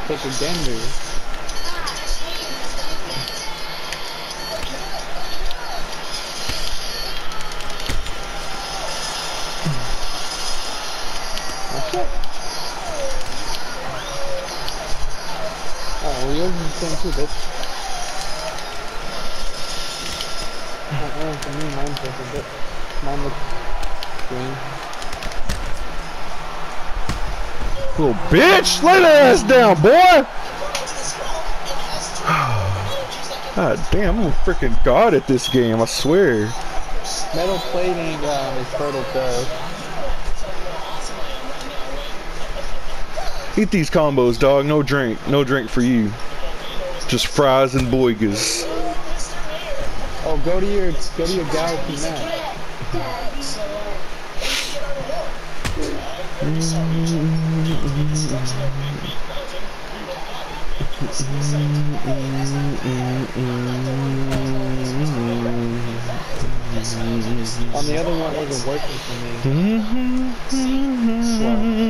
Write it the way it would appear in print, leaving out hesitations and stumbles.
Take a gander. Oh, well, yours is the same too, bitch. For me, mine's different, but mine looks green. Little bitch, lay that ass down, boy! God damn, I'm a freaking god at this game, I swear. Metal plating is fertile growth. Eat these combos, dog. No drink. No drink for you. Just fries and boigas. Oh, go to your galaxy map. On the other one, it wasn't working for me.